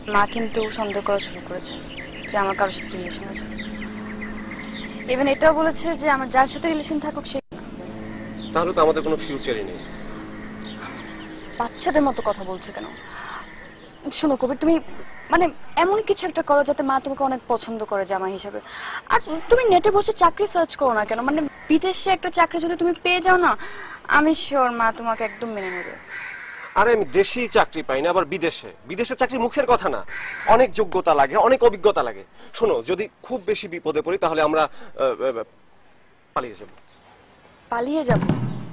মা কিন্তু সন্দেহ করা শুরু করেছে যে আমার কারোর সাথে রিলেশন আছে। ইভেন এটাও বলেছে যে আমার যার সাথে রিলেশন থাকুক সে। তাহলে তো আমাদের কোনো ফিউচারই নেই। বাচ্চাদের মতো কথা বলছো কেন? শোনো কবির, তুমি মানে এমন কিছু একটা করো যাতে মা তোমাকে অনেক পছন্দ করে জামাই হিসাবে। আর তুমি নেটে বসে চাকরি সার্চ করো না কেন? মানে বিদেশে একটা চাকরি যদি তুমি পেয়ে যাও না, আমি শিওর মা তোমাকে একদম মেনে নেবে। আরে আমি দেশেই চাকরি পাই না, আবার বিদেশে? বিদেশে চাকরি মুখের কথা না, অনেক যোগ্যতা লাগে, অনেক অভিজ্ঞতা লাগে। শোনো, যদি খুব বেশি বিপদে পড়ি তাহলে আমরা পালিয়ে যাব। পালিয়ে যাব?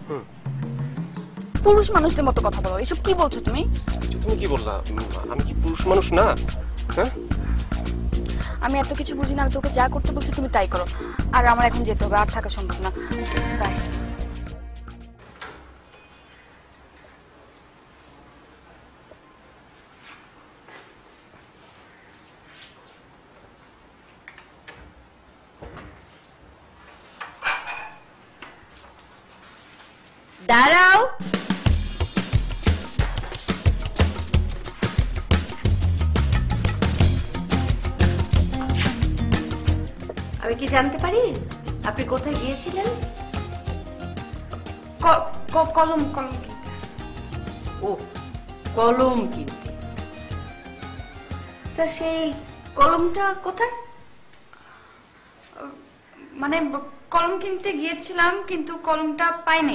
পুরুষ মানুষদের মতো কথা বলো, এসব কি বলছো তুমি? তুমি কি বললা? আমি কি পুরুষ মানুষ না? হ্যাঁ, আমি এত কিছু বুঝি না, আমি তোকে যা করতে বলছি তুমি তাই করো। আর আমার এখন যেতে হবে, আর থাকা সম্ভব না। বাই। দাঁড়াও, আমি কি জানতে পারি আপনি কোথায় গিয়েছিলেন? কলম কলম কিনতে। ও, কলম কিনতে। তা সেই কলমটা কোথায়? মানে কলম কিনতে গিয়েছিলাম কিন্তু কলমটা পাইনি।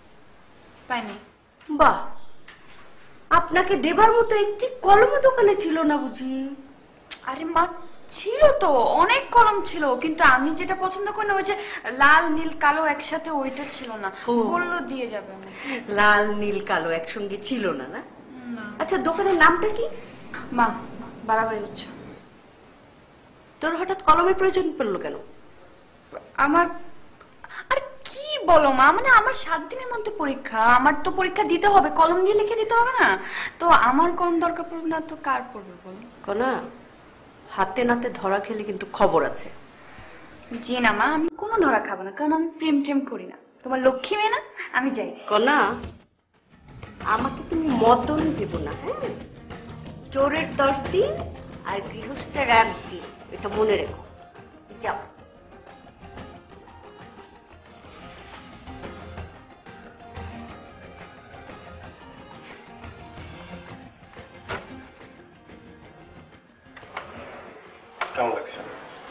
বাহ, আপনাকে দেবার মতো একটি কলম দোকানে ছিল না বুঝি? আরে মা, ছিল তো, অনেক কলম ছিল, কিন্তু আমি যেটা পছন্দ করি না ওই যে লাল নীল কালো একসাথে, ওইটা ছিল না। বললো দিয়ে যাবে। লাল নীল কালো একসঙ্গে ছিল না? না, আচ্ছা দোকানের নামটা কি? মা বাড়াবাড়ি হচ্ছে। তোর হঠাৎ কলমের প্রয়োজন পড়লো কেন? আমার আর কি বলো মা, মানে আমার 7 দিনের মধ্যে পরীক্ষা, আমার তো পরীক্ষা দিতে হবে, কলম দিয়ে লিখে দিতে হবে না? তো আমার কলম দরকার পড়বে না তো কার পড়বে বলো? কনা, হাতে নাতে ধরা খেলে কিন্তু খবর আছে। জি না মা, আমি কোনো ধরা খাবো না, কারণ আমি প্রেম টেম করি না। তোমার লক্ষ্মী মেয়ে না, আমি যাই। কনা, আমাকে তুমি মদন দেব না, হ্যাঁ? চোরের 10 দিন আর গৃহস্থের 1 দিন, এটা মনে রেখো। যাও। কেমন লাগছে?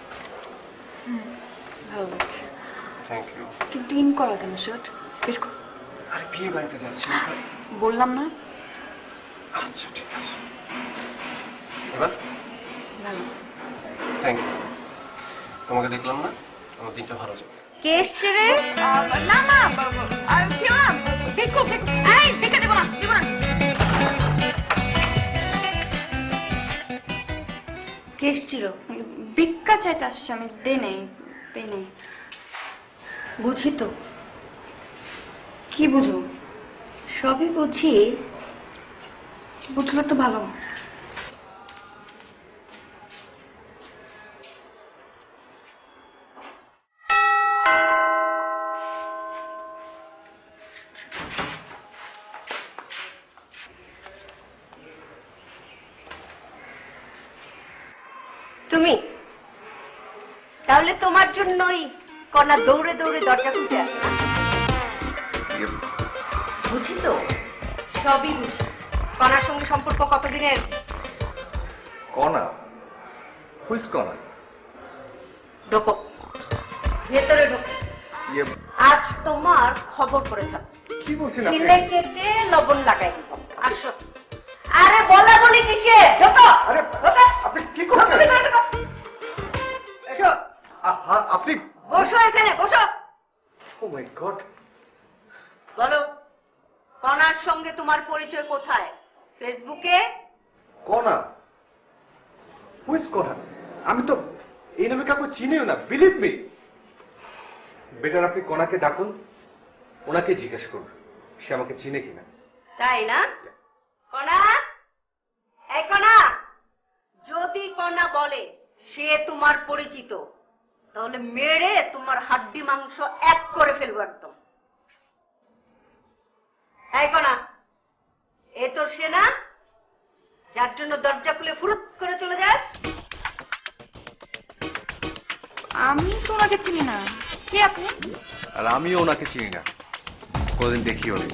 ভালো লাগছে। Thank you. কিন্তু ইন করা কেন শার্ট? বের কর। আরে বিয়ে বাড়িতে যাচ্ছি। বললাম না? আচ্ছা ঠিক আছে। এবার ভালো। Thank you. তোমাকে দেখলাম না, আমার দিনটা ভালো যাবে। কে এসছে রে? না মা, আর কেউ না, দেখো দেখো। এই দেখে দেবো না, দেবো না। কে এসছিল? ভিক্ষা চাইতে আসছে, আমি দেই নাই। বুঝি তো। কি বুঝো? সবই বুঝি। বুঝলে তো ভালো। তুমি তাহলে তোমার জন্যই কণা দৌড়ে দৌড়ে দরজা খুলতে আসে না? বুঝি তো, সবই বুঝি। কণার সঙ্গে সম্পর্ক কতদিনের? কণা? হুইজ কণা? ঢোকো, ভেতরে ঢোকো। আজ তোমার খবর করেছে। কি বলছেন? ছিলে কেটে লবণ লাগাই দিব। আসো। আরে বলা বলি কিসে? ঢোকো। আরে আপনি কি করছেন? এসো। আপনি বসো এখানে, বসো। Oh my god. বলো, কণার সঙ্গে তোমার পরিচয় কোথায়? ফেসবুকে? কণা? হুইজ কণা? আমি তো এই নামে কাউকে চিনিও না, বিলিভ মি। বেটার আপনি কণাকে ডাকুন, ওনাকে জিজ্ঞেস করুন সে আমাকে চিনে কিনা। তাই না? কণা, এই কণা, যদি কণা বলে সে তোমার পরিচিত, তাহলে মেরে তোমার হাড্ডি মাংস এক করে ফেলবো একদম। এই কণা, এ তো সে না যার জন্য দরজা খুলে ফুরুত আপনাকে চিনি না, কে আপনি? আর আমিও ওনাকে চিনি না, কোনোদিন দেখিও নি।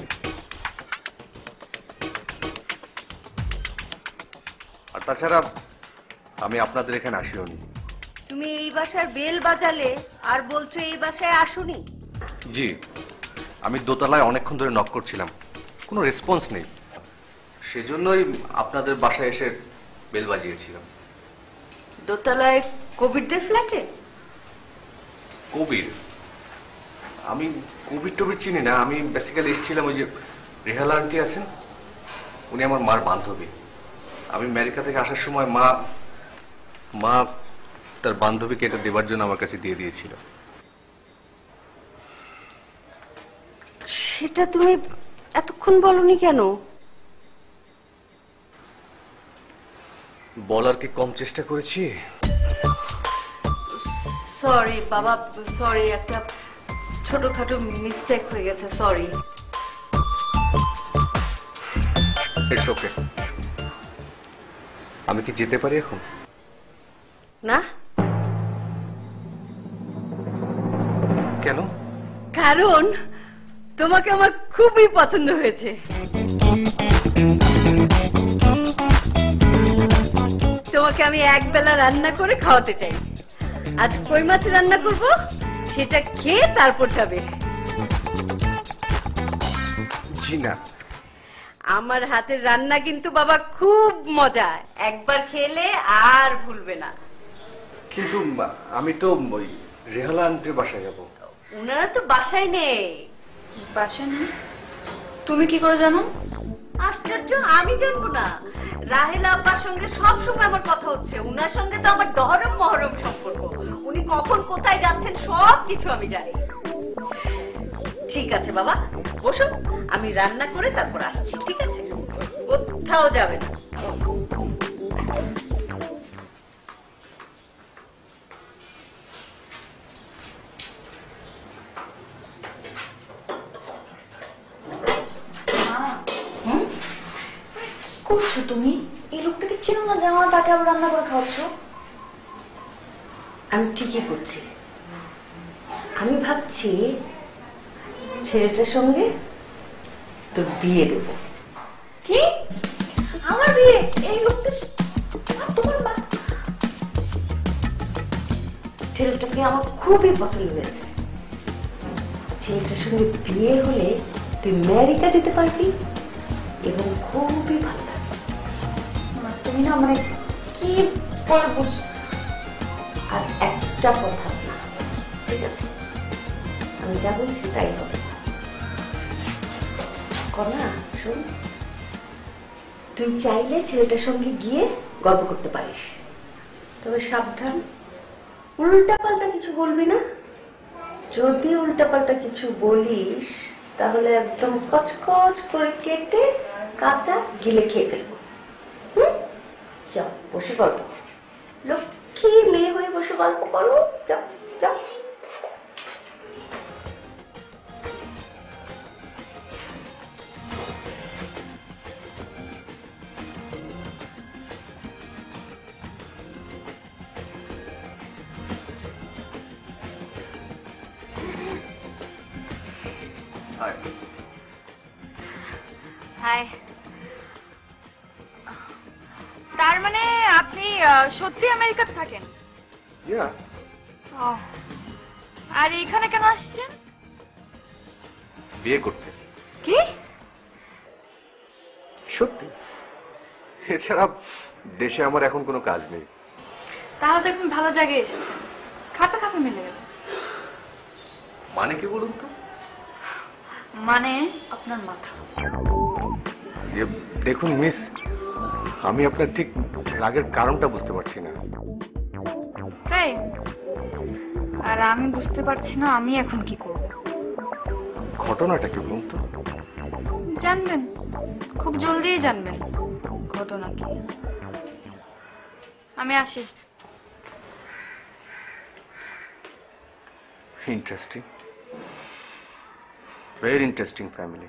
আর তাছাড়া আমি আপনাদের এখানে আসিও নি। তুমি এই বাসার বেল বাজালে আর বলছো এই বাসায় আসুনি? জি, আমি দোতলায় অনেকক্ষণ ধরে নক করছিলাম, কোনো রেসপন্স নেই, সেজন্যই আপনাদের বাসায় এসে বেল বাজিয়েছিলাম। দোতলায় কবিরদের ফ্ল্যাটে? কবির? আমি কবির টবির চিনি না, আমি বেসিক্যালি এসেছিলাম ওই যে রেহালা আন্টি আছেন, উনি আমার মার বান্ধবী। আমি আমেরিকা থেকে আসার সময় মা তার বান্ধবীকে এটা দেবার জন্য আমার কাছে দিয়ে দিয়েছিল। সেটা তুমি এতক্ষণ বলনি কেন? বলার কি কম চেষ্টা করেছি? সরি বাবা, সরি, একটা ছোটখাটো মিস্টেক হয়ে গেছে, সরি। It's okay. আমি কি যেতে পারি এখন? না, কেন? কারণ তোমাকে আমার খুবই পছন্দ হয়েছে। তোমাকে আমি একবেলা রান্না করে খাওয়াতে চাই। আজ কই মাছ রান্না করব, সেটা খেয়ে তারপর যাবে। জি না। আমার হাতের রান্না কিন্তু বাবা খুব মজা, একবার খেলে আর ভুলবে না। কিন্তু আমি তো ওই রেহালা আন্টির বাসায় যাব। উনারা তো বাসায় নেই। বাসা নেই? তুমি কি করে জানো? আশ্চর্য, আমি জানবো না? রাহেলা আব্বার সঙ্গে সব সময় আমার কথা হচ্ছে, উনার সঙ্গে তো আমার দহরম মহরম সম্পর্ক। উনি কখন কোথায় যাচ্ছেন সব কিছু আমি জানি। ঠিক আছে বাবা, বসো, আমি রান্না করে তারপর আসছি, ঠিক আছে? কোথাও যাবে না। করছো তুমি? এই লোকটাকে চেনো না, জানো না, তাকে আবার রান্না করে খাওয়াচ্ছ? আমি ঠিকই করছি। আমি ভাবছি ছেলেটার সঙ্গে তোর বিয়ে দেবো। কি? আমার বিয়ে? এই লোকটা তোমার মা? ছেলেটাকে আমার খুবই পছন্দ হয়েছে। ছেলেটার সঙ্গে বিয়ে হলে তুই আমেরিকা যেতে পারবি এবং খুবই ভালো লাগবে। তুমি না মানে কি বলে বুঝ। আর একটা কথা না, ঠিক আছে? আমি যা বলছি তাই হবে। কনা শোন, তুই চাইলে ছেলেটার সঙ্গে গিয়ে গল্প করতে পারিস, তবে সাবধান, উল্টাপাল্টা কিছু বলবি না। যদি উল্টাপাল্টা কিছু বলিস তাহলে একদম কচকচ করে কেটে কাঁচা গিলে খেয়ে ফেলবো। যাও বসে গল্প করো, লক্ষ্মী মেয়ে হয়ে বসে গল্প করো, যাও যাও। হাই। তার মানে আপনি সত্যি আমেরিকাতে থাকেন? ইয়া। আর এখানে কেন আসছেন? বিয়ে করতে। কি? সত্যি। এছাড়া দেশে আমার এখন কোনো কাজ নেই। তাহলে তো আপনি ভালো জায়গায় এসেছেন, খাপে খাপে মিলে গেল। মানে কি বলুন তো? মানে আপনার মাথা। দেখুন মিস, আমি আপনার ঠিক রাগের কারণটা বুঝতে পারছি না। তাই? আর আমি বুঝতে পারছি না আমি এখন কি করব। ঘটনাটা কি বলুন তো? জানবেন, খুব জলদিই জানবেন ঘটনা কি। আমি আসি। Interesting, very interesting family.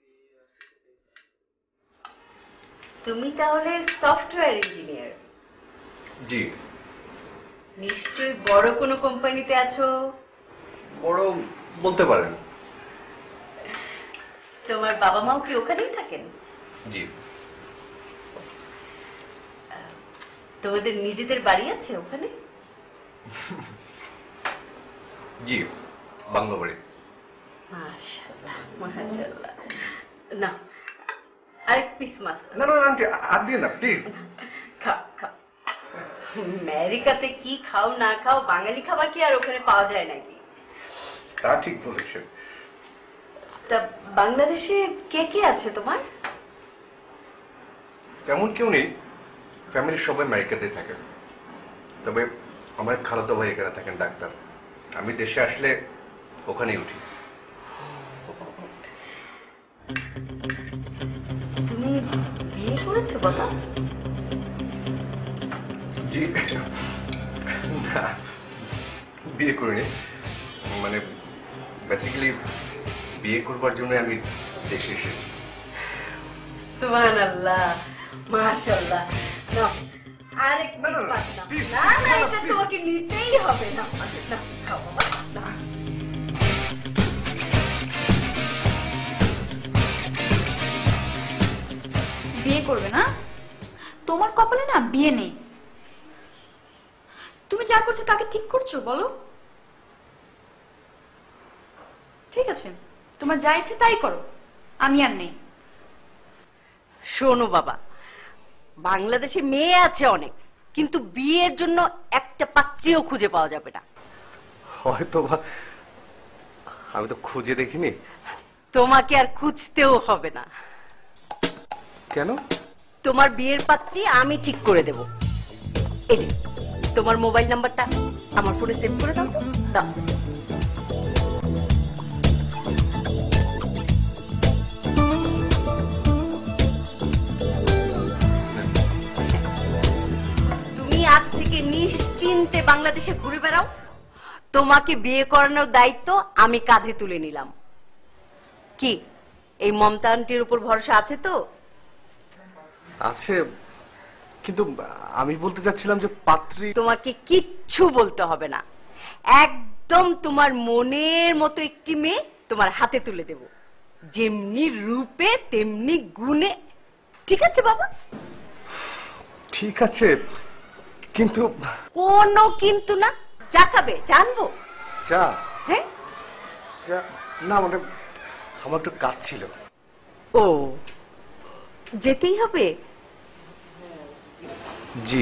তুমি তাহলে সফটওয়্যার ইঞ্জিনিয়ার? জি। নিশ্চয়ই বড় কোনো কোম্পানিতে আছো। বড় বলতে পারেন। তোমার বাবা মাও কি ওখানেই থাকেন? জি। তোমাদের নিজেদের বাড়ি আছে ওখানে? জি, বাংলো বাড়ি। মাশাআল্লাহ মাশাআল্লাহ। না আরেক পিস মাছ। না না আন্টি, আর দিয়ে না প্লিজ। খাও খাও। আমেরিকাতে কি খাও না খাও, বাঙালি খাবার কি আর ওখানে পাওয়া যায় নাকি? তা ঠিক বলেছেন। তা বাংলাদেশে কে কে আছে তোমার? তেমন কেউ নেই, ফ্যামিলির সবাই আমেরিকাতে থাকেন। তবে আমার খালাতো ভাই এখানে থাকেন ডাক্তার। আমি দেশে আসলে ওখানেই উঠি। তুমি বিয়ে করেছো বাবা? জি না, বিয়ে করিনি। মানে বেসিক্যালি বিয়ে করবার জন্য আমি দেশে এসেছি। সুবহানাল্লাহ মাশাআল্লাহ। নাও আরেক না, পিস না, মাছ নাও। please, না না না, এটা please. তোমাকে নিতেই হবে না। না খাও বাবা না। বিয়ে করবে না? তোমার কপালে না বিয়ে নেই। তুমি যা করছো তাকে ঠিক করছো বলো? ঠিক আছে, তোমার যা ইচ্ছে তাই করো, আমি আর নেই। শোনো বাবা, বাংলাদেশে মেয়ে আছে অনেক, কিন্তু বিয়ের জন্য একটা পাত্রীও খুঁজে পাওয়া যাবে না। হয়তো বা আমি তো খুঁজে দেখিনি। তোমাকে আর খুঁজতেও হবে না। কেন? তোমার বিয়ের পাত্রী আমি ঠিক করে দেব। এই যে তোমার মোবাইল নাম্বারটা আমার ফোনে সেভ করে দাও তো। দাও। তুমি আজ থেকে নিশ্চিন্তে বাংলাদেশে ঘুরে বেড়াও। তোমাকে বিয়ে করানোর দায়িত্ব আমি কাঁধে তুলে নিলাম। কি এই মমতা আন্টির উপর ভরসা আছে তো? আছে, কিন্তু আমি বলতে চাচ্ছিলাম যে পাত্রী। তোমাকে কিচ্ছু বলতে হবে না, একদম তোমার মনের মতো একটি মেয়ে তোমার হাতে তুলে দেব, যেমনি রূপে তেমনি গুণে। ঠিক আছে বাবা? ঠিক আছে, কিন্তু কোনো কিন্তু না। চা খাবে? জানবো? চা? হ্যাঁ চা না, মানে আমার একটু কাজ ছিল। ও যেতেই হবে? জি।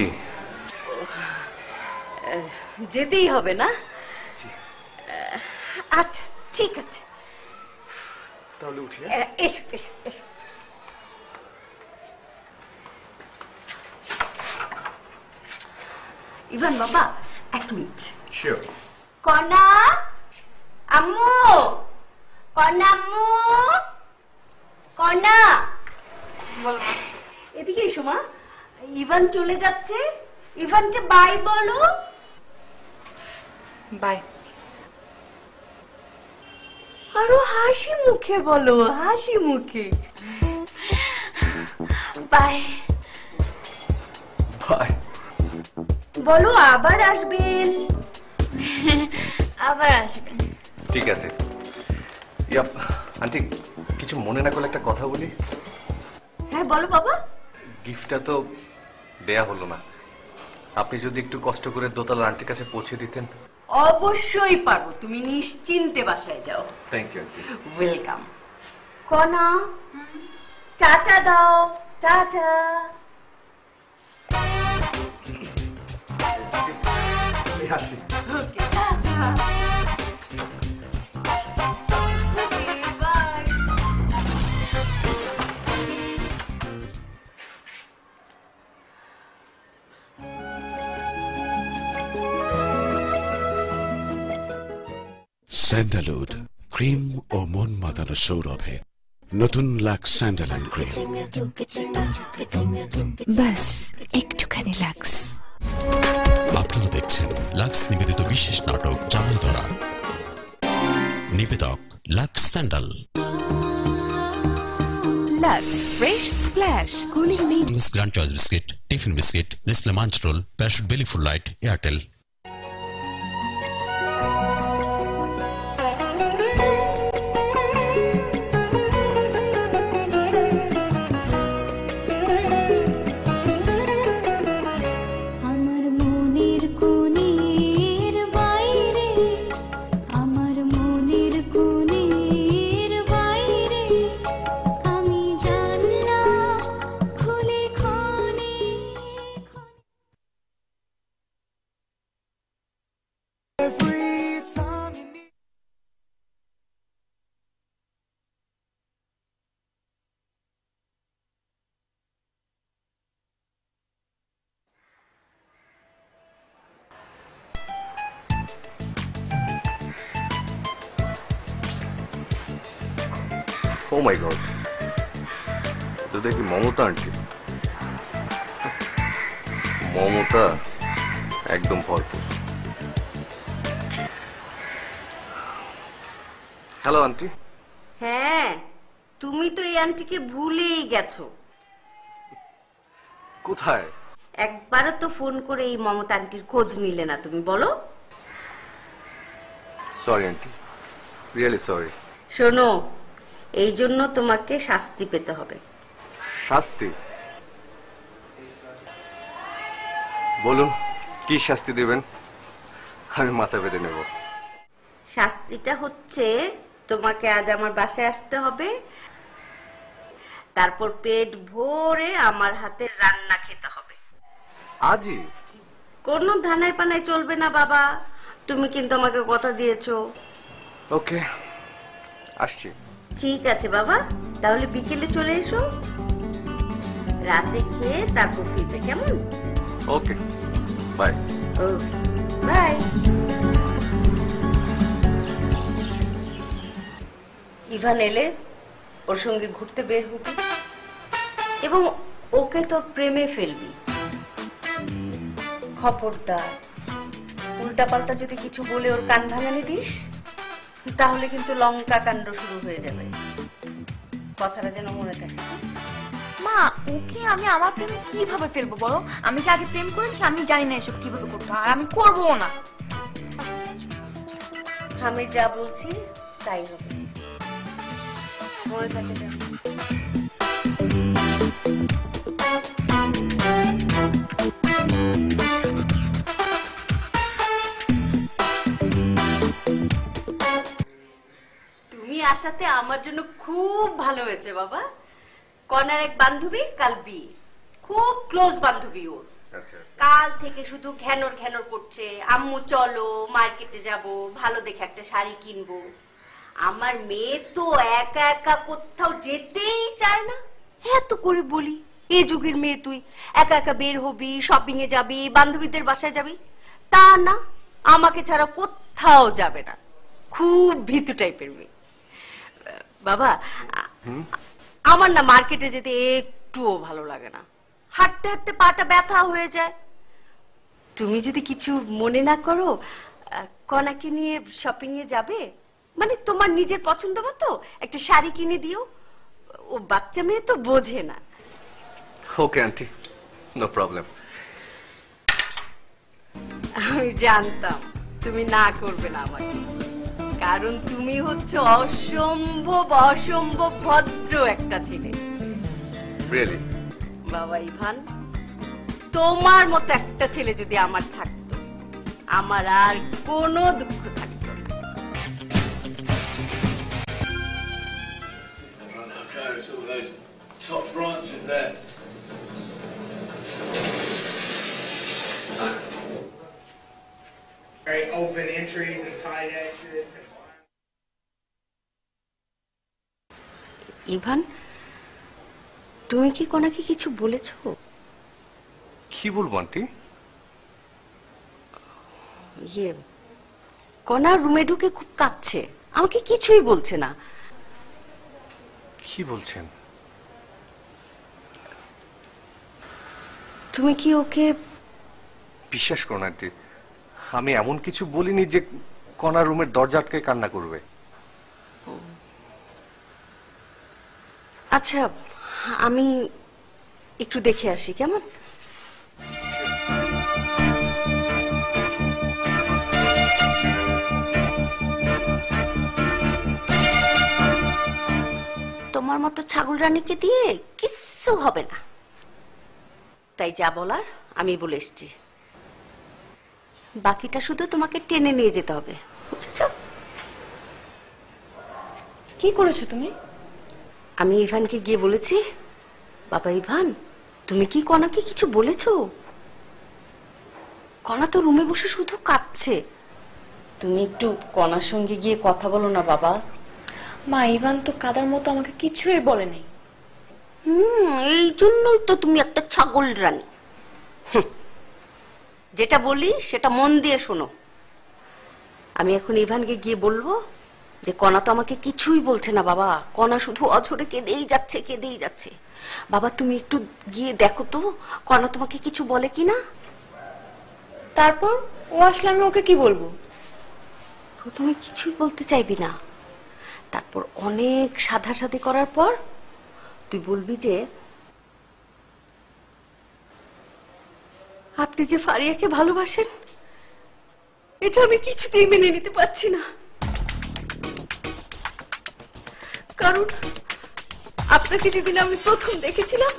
যেতেই হবে না? জি। আচ্ছা ঠিক আছে, তাহলে উঠি। এসো এসো এসো। ইভান বাবা, এক মিনিট। শিওর। কনা, আম্মু, কনা আম্মু, কনা এদিকে এসো মা। ইভান চলে যাচ্ছে, ইভানকে বাই বলো। বাই। আরো হাসি মুখে বলো, হাসি মুখে। Bye bye. বলো আবার আসবেন। আবার আসবেন। ঠিক আছে। ইয়াপ আন্টি, কিছু মনে না করলে একটা কথা বলি। হ্যাঁ বলো বাবা। গিফটটা তো দেয়া হলো না, আপনি যদি একটু কষ্ট করে দোতলা আন্টির কাছে পৌঁছে দিতেন। অবশ্যই পারবো, তুমি নিশ্চিন্তে বাসায় যাও। Thank you aunty. Welcome. Kona টাটা দাও, টাটা। আমি আসি। ওকে টাটা। বাই। স্যান্ডালউড ক্রিম ও মন মাতানো সৌরভে নতুন লাক্স স্যান্ডাল অ্যান্ড ক্রিম। বাস একটুখানি লাক্স। আপনারা দেখছেন লাক্স নিবেদিত বিশেষ নাটক জামাই ধরা। নিবেদক Lux sandal. Lux fresh splash cooling মিড grand choice biscuit tiffin biscuit, Nestle Munch roll, Parachute বেলি ফুল light, Airtel. Oh my god, তো দেখি মমতা আন্টি। মমতা একদম ভরপুর। Hello aunty. হ্যাঁ, তুমি তো এই আন্টিকে ভুলেই গেছো। কোথায়? একবারও তো ফোন করে এই মমতা আন্টির খোঁজ নিলে না তুমি, বলো। Sorry aunty, really sorry. শোনো, এই জন্য তোমাকে শাস্তি পেতে হবে। শাস্তি? বলুন কি শাস্তি দেবেন, আমি মাথা বেঁধে নেব। শাস্তিটা হচ্ছে তোমাকে আজ আমার বাসায় আসতে হবে, তারপর পেট ভরে আমার হাতে রান্না খেতে হবে। আজই? কোনো ধানায় পানায় চলবে না বাবা, তুমি কিন্তু আমাকে কথা দিয়েছো। ওকে, আসছি। ঠিক আছে বাবা, তাহলে বিকেলে চলে এসো, রাতে খেয়ে তারপর ফিরবে, কেমন? Okay, bye. Okay, bye. Ivan এলে ওর সঙ্গে ঘুরতে বের হবি এবং ওকে তো প্রেমে ফেলবি। খবরদার, উল্টাপাল্টা যদি কিছু বলে ওর কান ভাঙানি দিস, তাহলে কিন্তু লঙ্কা কাণ্ড শুরু হয়ে যাবে। কথাটা যেন মনে থাকে। মা, ওকে আমি আমার প্রেমে কিভাবে ফেলবো বলো? আমি কি আগে প্রেম করেছি? আমি জানি না এসব কিভাবে করতে হয়, আর আমি করবো না। আমি যা বলছি তাই হবে, মনে থাকে যেন। তুমি আসাতে আমার জন্য খুব ভালো হয়েছে বাবা। কনার এক বান্ধবী কাল বিয়ে, খুব ক্লোজ বান্ধবী ওর। কাল থেকে শুধু ঘ্যানর ঘ্যানর করছে, আম্মু চলো মার্কেটে যাব, ভালো দেখে একটা শাড়ি কিনবো। আমার মেয়ে তো একা একা কোথাও যেতেই চায় না। এত করে বলি, এ যুগের মেয়ে তুই একা একা বের হবি, শপিং এ যাবি, বান্ধবীদের বাসায় যাবি, তা না, আমাকে ছাড়া কোথাও যাবে না। খুব ভীতু টাইপের মেয়ে বাবা। আমার না মার্কেটে যেতে একটুও ভালো লাগে না, হাঁটতে হাঁটতে পাটা ব্যথা হয়ে যায়। তুমি যদি কিছু মনে না করো, কনাকে নিয়ে শপিং এ যাবে, মানে তোমার নিজের পছন্দ মতো একটা শাড়ি কিনে দিও। ও বাচ্চা মেয়ে তো বোঝে না। Okay aunty, no problem. আমি জানতাম তুমি না করবে না আমাকে, কারণ তুমি হচ্ছে অসম্ভব অসম্ভব ভদ্র একটা ছেলে। রিয়েলি? বাবা ইভান, তোমার মতো একটা ছেলে যদি আমার থাকতো, আমার আর কোনো দুঃখ থাকতো না। Top branches there. Very open entries and tight exits. Ivan, তুমি কি কোনাকে কিছু বলেছো? কি বলবো আন্টি? ইয়ে, কনা রুমে ঢুকে খুব কাঁদছে, আমাকে কিছুই বলছে না। কি বলছেন? তুমি কি ওকে? বিশ্বাস করুন আন্টি, আমি এমন কিছু বলিনি যে কণা রুমের দরজা আটকে কান্না করবে। আচ্ছা, আমি একটু দেখে আসি, কেমন? তোমার মতো ছাগল রানীকে দিয়ে কিচ্ছু হবে না। তাই যা বলার আমি বলে এসছি, বাকিটা শুধু তোমাকে টেনে নিয়ে যেতে হবে, বুঝেছো? কি করেছো তুমি? আমি ইভানকে গিয়ে বলেছি, বাবা ইভান, তুমি কি কণাকে কিছু বলেছো? কণা তো রুমে বসে শুধু কাঁদছে, তুমি একটু কণার সঙ্গে গিয়ে কথা বলো না বাবা। মা, ইভান তো কাদার মতো আমাকে কিছুই বলেনি। এই জন্যই তো তুমি একটা ছাগল রানী। যেটা বলি সেটা মন দিয়ে শোনো। আমি এখন ইভানকে গিয়ে বলবো যে কণা তো আমাকে কিছুই বলছে না বাবা, কণা শুধু অঝরে কেঁদেই যাচ্ছে, কেঁদেই যাচ্ছে। বাবা তুমি একটু গিয়ে দেখো তো কণা তোমাকে কিছু বলে কিনা। তারপর ও আসলে আমি ওকে কি বলবো? প্রথমে কিছুই বলতে চাইবি না, তারপর অনেক সাধাসাধি করার পর তুই বলবি যে আপনি যে ফারিয়াকে ভালোবাসেন এটা আমি কিছুতেই মেনে নিতে পারছি না, কারণ আপনাকে যেদিন আমি প্রথম দেখেছিলাম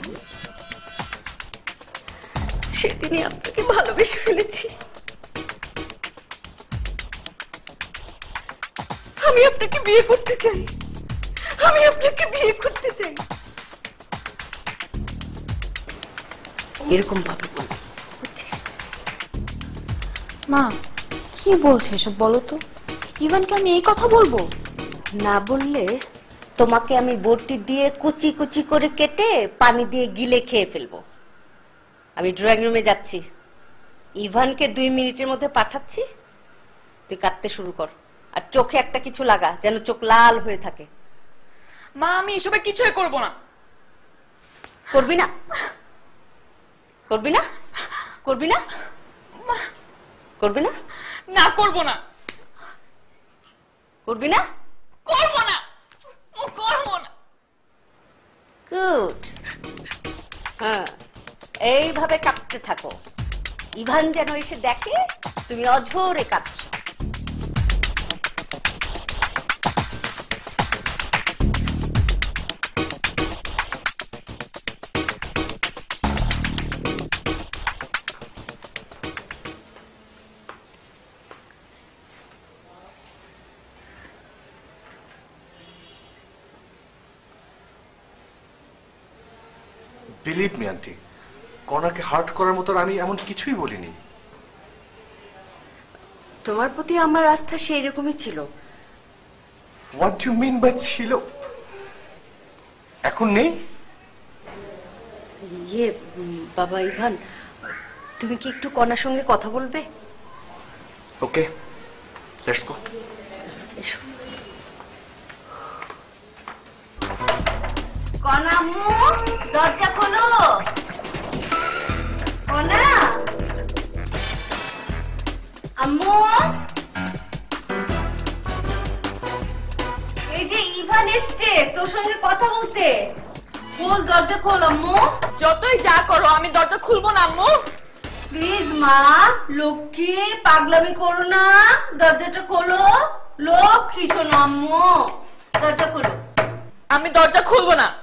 সেদিনই আপনাকে ভালোবেসে ফেলেছি। আমি আপনাকে বিয়ে করতে চাই, আমি আপনাকে বিয়ে করতে চাই, এরকম ভাবে বলবি। মা কি বলছে এসব বলো তো? ইভানকে আমি এই কথা বলবো? না বললে তোমাকে আমি বটি দিয়ে কুচি কুচি করে কেটে পানি দিয়ে গিলে খেয়ে ফেলবো। আমি ড্রয়িং রুমে যাচ্ছি, ইভানকে 2 মিনিটের মধ্যে পাঠাচ্ছি, তুই কাটতে শুরু কর, আর চোখে একটা কিছু লাগা যেন চোখ লাল হয়ে থাকে। মা আমি এসবের কিছুই করব না। করবি না? করবি না? করবি না? করবি না? না করব না। করবি না? করব না, ও করব না। গুড, হ্যাঁ এইভাবে কাঁদতে থাকো, ইভান যেন এসে দেখে তুমি অঝরে কাঁদছো। বিলিভ মি আন্টি, কণাকে হার্ট করার মতো আমি এমন কিছুই বলিনি। তোমার প্রতি আমার আস্থা সেই রকমই ছিল। হোয়াট ইউ মিন বাই ছিল? এখন নেই? ইয়ে বাবা ইভান, তুমি কি একটু কণার সঙ্গে কথা বলবে? Okay, let's go. কণা আম্মু, দরজা খোলো। কণা আম্মু, এই যে ইভান এসছে তোর সঙ্গে কথা বলতে, খোল দরজা খোল আম্মু। যতই যা করো আমি দরজা খুলবো না আম্মু। প্লিজ মা, লক্ষ্মী পাগলামি করো না, দরজাটা খোলো। লক্ষ্মী শোনো আম্মু, দরজা খোলো। আমি দরজা খুলবো না।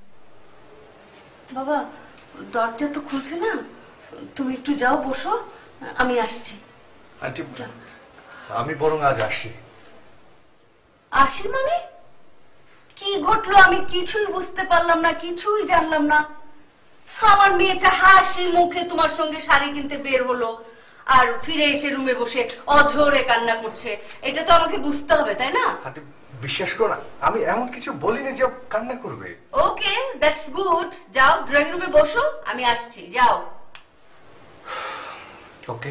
বাবা দরজা তো খুলছে না, তুমি একটু যাও বসো, আমি আসছি। আন্টি আমি বরং আজ আসি। আসি মানে? কি ঘটলো আমি কিছুই বুঝতে পারলাম না, কিছুই জানলাম না। আমার মেয়েটা হাসি মুখে তোমার সঙ্গে শাড়ি কিনতে বের হলো, আর ফিরে এসে রুমে বসে অঝরে কান্না করছে। এটা তো আমাকে বুঝতে হবে, তাই না? আন্টি বিশ্বাস করো না, আমি এমন কিছু বলিনি যে কান্না করবে। Okay, that's good. যাও ড্রয়িং রুমে বসো, আমি আসছি, যাও। ওকে।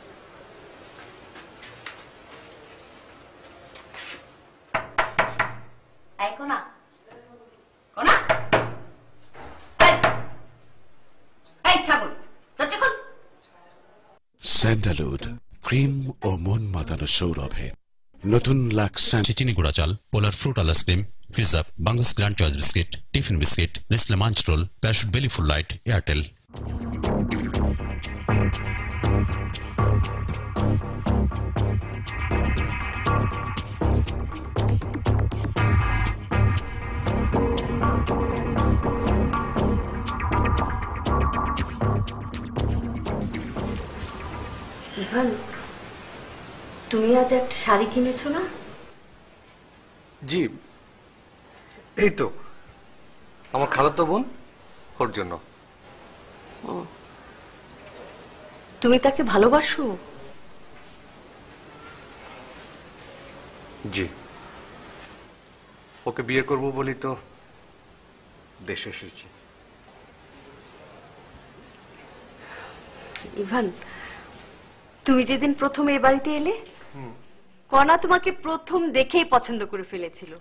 এই কোনা, কোনা, এই ছাগল, দরজা খোল। স্যান্ডালউড ক্রিম ও মন মাতানো সৌরভে নতুন লাক্স চিনি গুঁড়া চাল, Polar fruit ice cream, pizza, Bangas grand choice biscuit, tiffin biscuit, Nestle Munch roll, Parachute বেলি ফুল লাইট, এয়ারটেল। ইভান, তুমি আজ একটা শাড়ি কিনেছো না? জি, এই তো আমার খালাতো বোন, ওর জন্য। তুমি তাকে ভালোবাসো? জি, ওকে বিয়ে করব বলি তো দেশে এসেছি। ইভান, তুমি যেদিন প্রথম এ বাড়িতে এলে, কণা তোমাকে প্রথম দেখেই পছন্দ করে ফেলেছিল।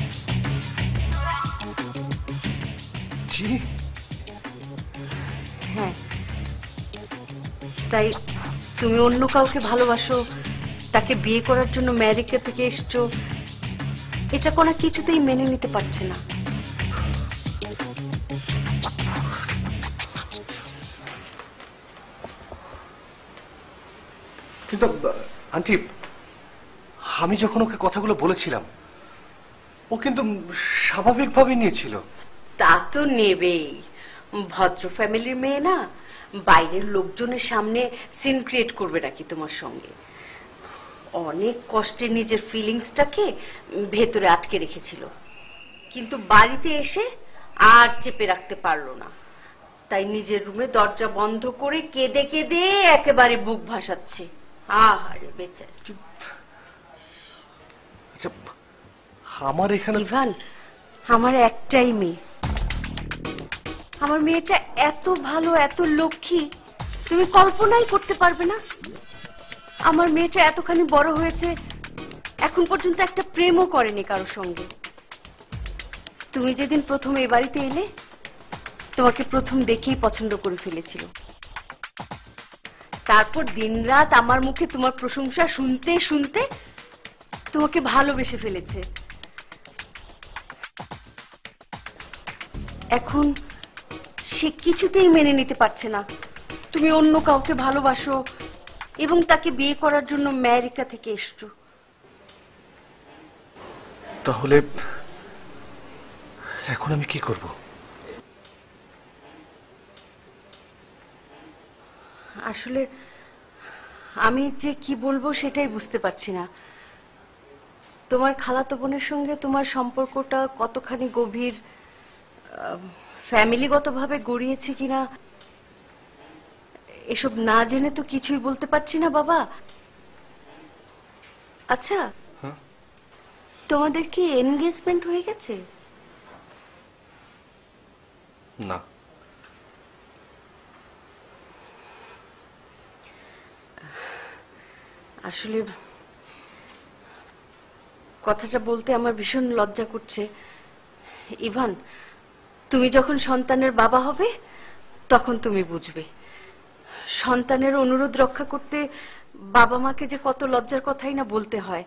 জি? হ্যাঁ, তাই তুমি অন্য কাউকে ভালোবাসো, তাকে বিয়ে করার জন্য আমেরিকা থেকে এসছো, এটা কণা কিছুতেই মেনে নিতে পারছে না। কিন্তু আন্টি, আমি যখন ওকে কথাগুলো বলেছিলাম, ও কিন্তু স্বাভাবিকভাবে নিয়েছিল। তা তো নেবেই, ভদ্র ফ্যামিলির মেয়ে না, বাইরের লোকজনের সামনে সিন ক্রিয়েট করবে নাকি তোমার সঙ্গে? অনেক কষ্টে নিজের ফিলিংসটাকে ভেতরে আটকে রেখেছিল, কিন্তু বাড়িতে এসে আর চেপে রাখতে পারলো না, তাই নিজের রুমে দরজা বন্ধ করে কেঁদে কেঁদে একেবারে বুক ভাসাচ্ছে। আহারে বেচারি। আচ্ছা, আমার এখানে ইভান, আমার একটাই মেয়ে, আমার মেয়েটা এত ভালো, এত লক্ষ্মী, তুমি কল্পনাই করতে পারবে না। আমার মেয়েটা এতখানি বড় হয়েছে, এখন পর্যন্ত একটা প্রেমও করেনি কারোর সঙ্গে। তুমি যেদিন প্রথম এই বাড়িতে এলে, তোমাকে প্রথম দেখেই পছন্দ করে ফেলেছিল। তারপর দিনরাত আমার মুখে তোমার প্রশংসা শুনতে শুনতে তোমাকে ভালোবেসে ফেলেছে। এখন সে কিছুতেই মেনে নিতে পারছে না তুমি অন্য কাউকে ভালোবাসো এবং তাকে বিয়ে করার জন্য আমেরিকা থেকে এসছো। তাহলে এখন আমি কি করব? আসলে আমি যে কি বলবো সেটাই বুঝতে পারছি না। তোমার খালাতো বোনের সঙ্গে তোমার সম্পর্কটা কতখানি গভীর, ফ্যামিলিগতভাবে গড়িয়েছে কিনা, এসব না জেনে তো কিছুই বলতে পারছি না বাবা। আচ্ছা, তোমাদের কি এনগেজমেন্ট হয়ে গেছে? না। আসলে কথাটা বলতে আমার ভীষণ লজ্জা করছে। ইভান, তুমি যখন সন্তানের বাবা হবে তখন তুমি বুঝবে সন্তানের অনুরোধ রক্ষা করতে বাবা মাকে যে কত লজ্জার কথাই না বলতে হয়।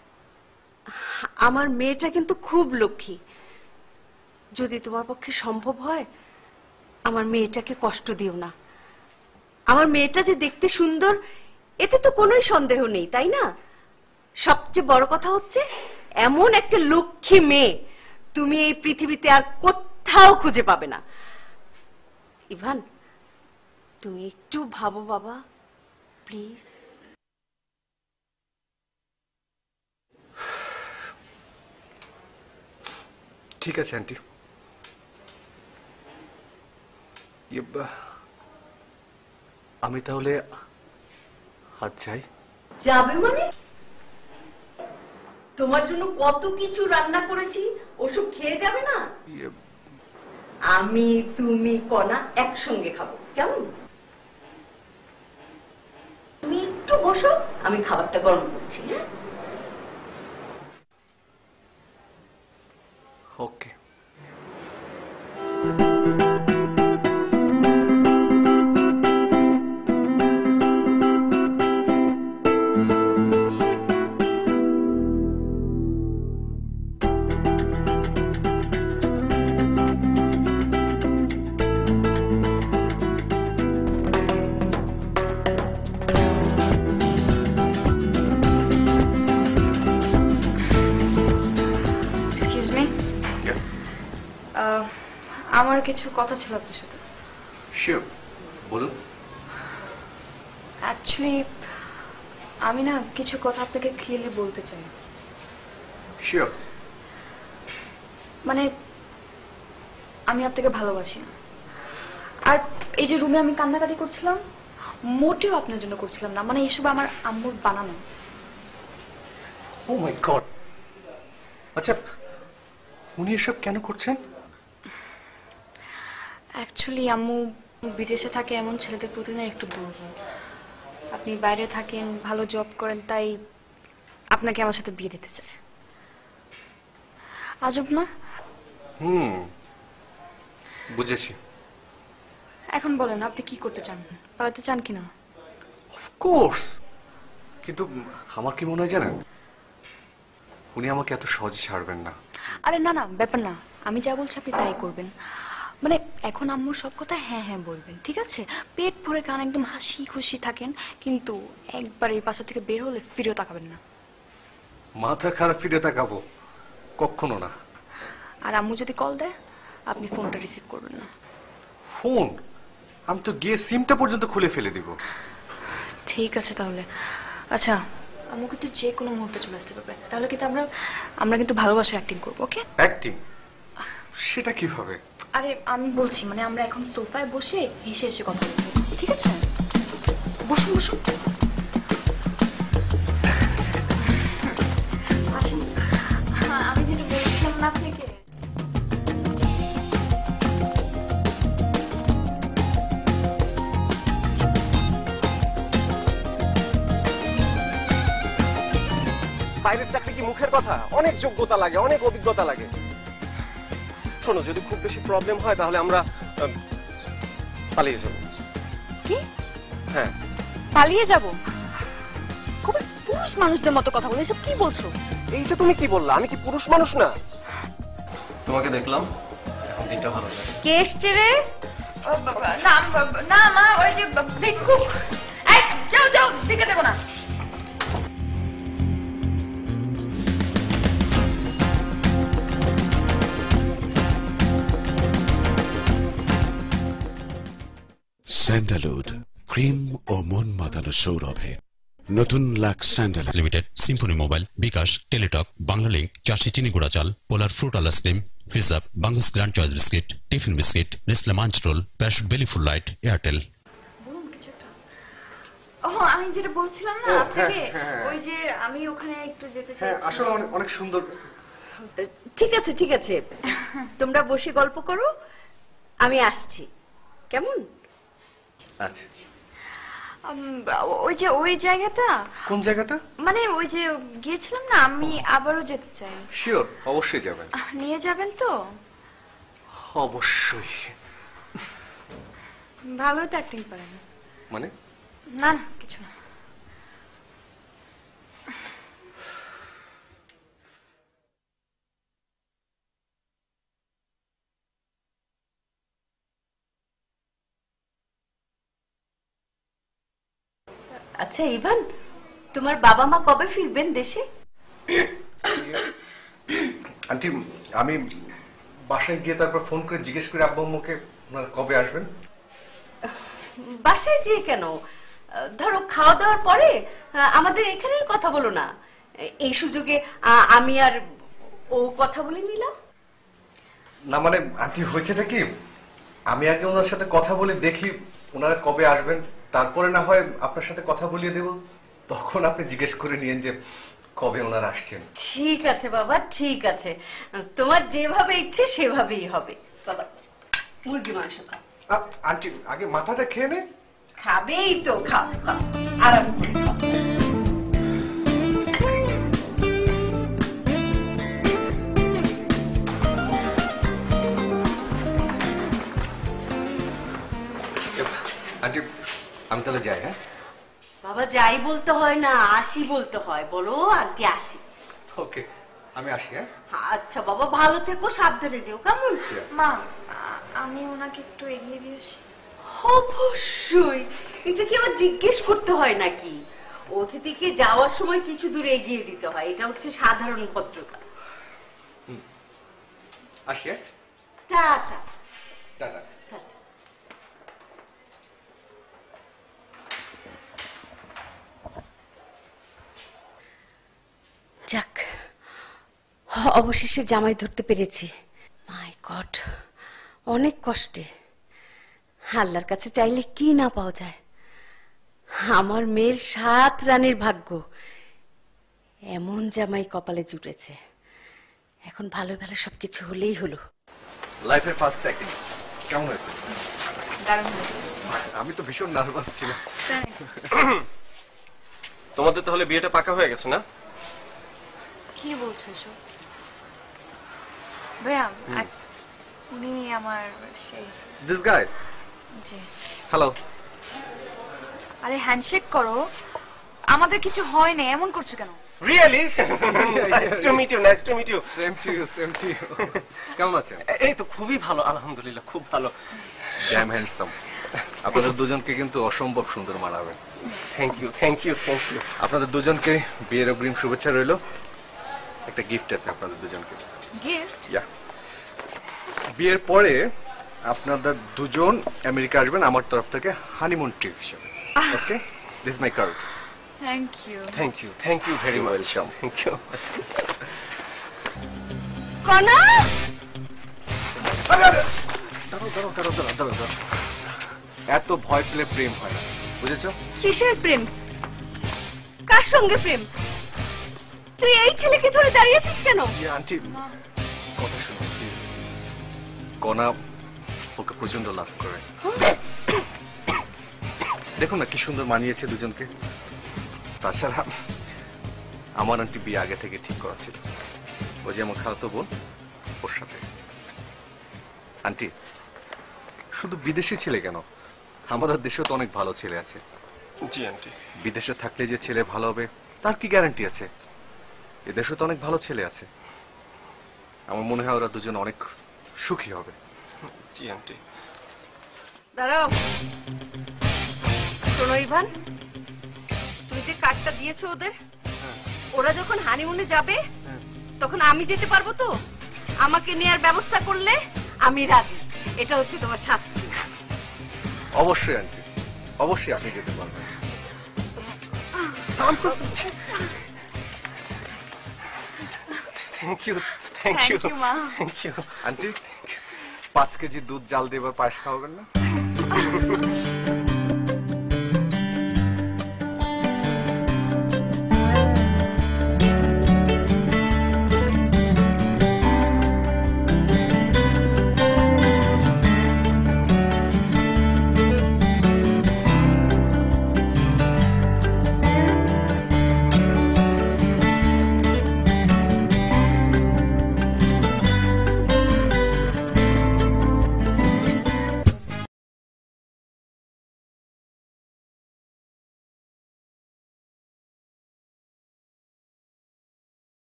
আমার মেয়েটা কিন্তু খুব লক্ষ্মী, যদি তোমার পক্ষে সম্ভব হয় আমার মেয়েটাকে কষ্ট দিও না। আমার মেয়েটা যে দেখতে সুন্দর এতে তো কোনোই সন্দেহ নেই, তাই না? সবচেয়ে বড় কথা হচ্ছে এমন একটা লক্ষ্মী মেয়ে তুমি এই পৃথিবীতে আর কোথাও খুঁজে পাবে না। ইভান, তুমি একটু ভাবো বাবা, প্লিজ। ঠিক আছে আন্টি, আমি তাহলে আজ যাই। যাবে মানে? তোমার জন্য কত কিছু রান্না করেছি, ওসব খেয়ে যাবে না? আমি তুমি কণা একসঙ্গে খাবো, কেমন? তুমি একটু বসো, আমি খাবারটা গরম করছি। হ্যাঁ, ওকে। এক্সকিউজ মি, আমার কিছু কথা ছিল আপনার সাথে। শিওর, বলুন। অ্যাকচুয়ালি আমি না কিছু কথা আপনাকে ক্লিয়ারলি বলতে চাই। শিওর? মানে আমি আপনাকে ভালোবাসি না। আর এই যে রুমে আমি কান্নাকাটি করছিলাম, মোটেও আপনার জন্য করছিলাম না। মানে এসব আমার আম্মুর বানানো। Oh my God. আচ্ছা, উনি এসব কেন করছেন? অ্যাকচুয়ালি আম্মু বিদেশে থাকে, এমন ছেলেদের প্রতি না একটু দুর্বল। আপনি বাইরে থাকেন, ভালো জব করেন, তাই আপনাকে আমার সাথে বিয়ে দিতে চায়। আজব না? বুঝেছি। এখন বলেন আপনি কি করতে চান? পালাতে চান কিনা? অফকোর্স। কিন্তু আমার কি মনে হয় জানেন, উনি আমাকে এত সহজে ছাড়বেন না। আরে না না, ব্যাপার না। আমি যা বলছি আপনি তাই করবেন। মানে এখন আম্মুর সব কথা হ্যাঁ হ্যাঁ বলবেন, ঠিক আছে? পেট ভরে কান একদম হাসি খুশি থাকেন, কিন্তু একবার এই বাসা থেকে বের হলে ফিরেও তাকাবেন না। মাথা খারাপ ফিরে তাকাবো? কখনো না। আর আম্মু যদি কল দেয়, আপনি ফোনটা রিসিভ করবেন না। ফোন? আমি তো গিয়ে সিমটা পর্যন্ত খুলে ফেলে দিব। ঠিক আছে তাহলে। আচ্ছা, আম্মু কিন্তু যে কোনো মুহূর্তে চলে আসতে পারবে। তাহলে কিন্তু আমরা কিন্তু ভালোবাসার অ্যাক্টিং করবো, ওকে? অ্যাক্টিং? সেটা কিভাবে? আরে আমি বলছি, মানে আমরা এখন সোফায় বসে হেসে হেসে কথা বলবো, ঠিক আছে? বসুন বসুন। আসুন। হ্যাঁ, আমি যেটা বলছিলাম না আপনাকে। বাইরের চাকরি কি মুখের কথা? অনেক যোগ্যতা লাগে, অনেক অভিজ্ঞতা লাগে। শোনো, যদি খুব বেশি প্রবলেম হয় তাহলে আমরা পালিয়ে যাবো। কি? হ্যাঁ, পালিয়ে যাব? খুবই পুরুষ মানুষদের মতো কথা বলে, এসব কি বলছো? এইটা তুমি কি বললা? আমি কি পুরুষ মানুষ না? তোমাকে দেখলাম, এখন দিনটা ভালো যায়। কে এসছে রে? না না মা, ওই যে ভিক্ষুক। এই যাও যাও, ভিক্ষা দেবো না। স্যান্ডালউড ক্রিম ও মন মাতানো সৌরভে নতুন Lux sandal limited, Symphony mobile, bKash, Teletalk, Bangla link, Chashi চিনি গুঁড়া চাল, Polar fruit ice cream, Fizz Up, Banglas grand choice biscuit, tiffin biscuit, Nestle Munch roll, Parachute বেলি ফুল লাইট, এয়ারটেল। ও, আমি যেটা বলছিলাম না আপনাকে, ওই যে আমি ওখানে একটু যেতে চাইছি। আসলে অনেক সুন্দর। ঠিক আছে ঠিক আছে, তোমরা বসে গল্প করো, আমি আসছি। কেমন? আচ্ছা। ওই যে ওই জায়গাটা। কোন জায়গাটা? মানে ওই যে গিয়েছিলাম না, আমি আবারও যেতে চাই। শিওর? অবশ্যই যাবেন। নিয়ে যাবেন তো? অবশ্যই। ভালোই তো অ্যাক্টিং পারেন। মানে? না না, কিছু না। আচ্ছা ইভান, তোমার বাবা মা কবে ফিরবেন দেশে? আন্টি, আমি বাসায় গিয়ে তারপর ফোন করে জিজ্ঞেস করে আব্বু আম্মুকে ওনারা কবে আসবেন। বাসায় যেয়ে কেন? ধরো খাওয়া দাওয়ার পরে আমাদের এখানেই কথা বলো না। এই সুযোগে আমি আর ও কথা বলে নিলাম। না মানে আন্টি, হয়েছেটা কি, আমি আগে ওনার সাথে কথা বলে দেখি ওনারা কবে আসবেন, তারপরে না হয় আপনার সাথে কথা বলিয়ে দেব, তখন আপনি জিজ্ঞেস করে নিয়েন যে কবে ওনারা আসছেন। ঠিক আছে বাবা, ঠিক আছে, তোমার যেভাবে ইচ্ছে সেভাবেই হবে। বাবা, মুরগি মাংস খাও। আন্টি, আগে মাথাটা খেয়ে নে। খাবেই তো, খাও খাও, আরাম করে খাও। আন্টি, আমি তাহলে যাই। হ্যাঁ বাবা, যাই বলতে হয় না, আসি বলতে হয়। বলো আন্টি আসি। ওকে, আমি আসি। হ্যাঁ আচ্ছা বাবা, ভালো থেকো, সাবধানে যেও, কেমন? মা, আমি ওনাকে একটু এগিয়ে দিয়ে আসি। অবশ্যই, এটা কি আবার জিজ্ঞেস করতে হয় নাকি? অতিথিকে যাওয়ার সময় কিছু দূরে এগিয়ে দিতে হয়, এটা হচ্ছে সাধারণ ভদ্রতা। আসি। হ্যাঁ, টাটা। টাটা। অবশেষে জামাই ধরতে পেরেছি। মাই গড, অনেক কষ্টে। আল্লাহর কাছে চাইলে কি না পাওয়া যায়। আমার মেয়ের 7 রানীর ভাগ্য, এমন জামাই কপালে জুটেছে। এখন ভালো ভালো সবকিছু হলেই হলো। লাইফের ফার্স্ট ট্যাকিং কেমন হয়েছে? দারুণ হয়েছে। আমি তো ভীষণ নার্ভাস ছিলাম। তোমাদের তাহলে বিয়েটা পাকা হয়ে গেছে না? কি বলছো এসব? ভাইয়া, উনি আমার সেই দিস গাই। জি। হ্যালো। আরে হ্যান্ডশেক করো। আমাদের কিছু হয় না, এমন করছো কেন? Really? Nice to meet you, nice to meet you. Same to you, same to you. কেমন আছেন? এই তো খুবই ভালো, আলহামদুলিল্লাহ, খুব ভালো। Damn handsome. আপনাদের দুজনকে কিন্তু অসম্ভব সুন্দর মানাবে। Thank you, thank you, thank you. আপনাদের দুজনকে বিয়ের অগ্রিম শুভেচ্ছা রইল। একটা গিফট আছে আপনাদের দুজনকে। গিফট? ইয়া, বিয়ের পরে আপনাদের দুজন আমেরিকা আসবেন আমার তরফ থেকে হানিমুন ট্রিপ হিসেবে। Okay, this my card. Thank you. Thank you, thank you very much. Welcome. Thank you. Kona, দাঁড়াও। এত ভয় পেলে প্রেম হয় না, বুঝেছো? কিসের প্রেম? কার সঙ্গে প্রেম? তুই এই ছেলেকে ধরে দাঁড়িয়েছিস কেন? আন্টি, কথা শুনো প্লিজ। কনা ওকে প্রচন্ড লাভ করে। দেখুন না কি সুন্দর মানিয়েছে দুজনকে। তাছাড়া আমার আন্টি বিয়ে আগে থেকে ঠিক করা ছিল। ও যে আমার খালাতো বোন, ওর সাথে। আন্টি, শুধু বিদেশি ছেলে কেন, আমাদের দেশেও তো অনেক ভালো ছেলে আছে। জি আন্টি। বিদেশে থাকলে যে ছেলে ভালো হবে তার কি গ্যারান্টি আছে? এদেশে তো অনেক ভালো ছেলে আছে। আমার মনে হয় ওরা দুজন অনেক সুখী হবে। জি আন্টি। দাঁড়াও, শোনো ইভান, তুমি যে কার্ডটা দিয়েছো ওদের, ওরা যখন হানিমুনে যাবে তখন আমি যেতে পারবো তো? আমাকে নেয়ার ব্যবস্থা করলে আমি রাজি। এটা হচ্ছে তোমার শাস্তি। অবশ্যই আন্টি, অবশ্যই আপনি যেতে পারবেন। Thank you, thank you, Thank you, মা। Thank you. আন্টি, 5 কেজি দুধ জাল দিয়ে এবার পায়েস খাওয়াবেন না?